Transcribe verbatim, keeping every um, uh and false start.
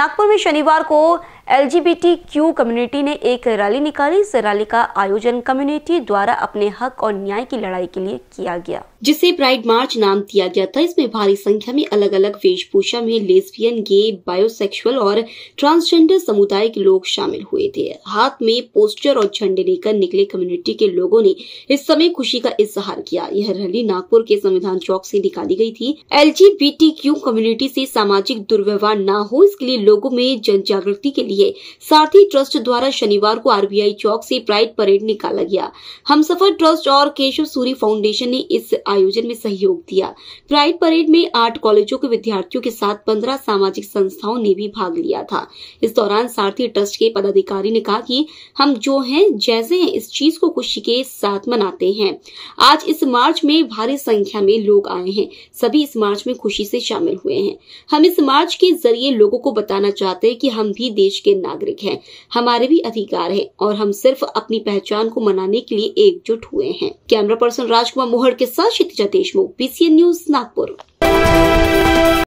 नागपुर में शनिवार को L G B T Q community ने एक रैली निकाली। इस रैली का आयोजन कम्युनिटी द्वारा अपने हक और न्याय की लड़ाई के लिए किया गया, जिसे प्राइड मार्च नाम दिया गया था। इसमें भारी संख्या में अलग अलग वेशभूषा में लेस्बियन, गे, बायोसेक्सुअल और ट्रांसजेंडर समुदाय के लोग शामिल हुए थे। हाथ में पोस्टर और झंडे लेकर निकले कम्युनिटी के लोगों ने इस समय खुशी का इजहार किया। यह रैली नागपुर के संविधान चौक से निकाली गई थी। L G B T Q community से सामाजिक दुर्व्यवहार न हो, इसके लिए लोगों में जन जागृति के लिए सारथी ट्रस्ट द्वारा शनिवार को आर बी आई चौक से प्राइड परेड निकाला गया। हमसफर ट्रस्ट और केशव सूरी फाउंडेशन ने इस आयोजन में सहयोग दिया। प्राइड परेड में आठ कॉलेजों के विद्यार्थियों के साथ पंद्रह सामाजिक संस्थाओं ने भी भाग लिया था। इस दौरान सारथी ट्रस्ट के पदाधिकारी ने कहा कि हम जो हैं जैसे हैं इस चीज को खुशी के साथ मनाते हैं। आज इस मार्च में भारी संख्या में लोग आए हैं, सभी इस मार्च में खुशी से शामिल हुए हैं। हम इस मार्च के जरिए लोगों को बताना चाहते हैं कि हम भी देश के नागरिक हैं, हमारे भी अधिकार हैं और हम सिर्फ अपनी पहचान को मनाने के लिए एकजुट हुए हैं। कैमरा पर्सन राजकुमार मोहड़ के साथ Kshitija Deshmukh, P C N news, Nagpur.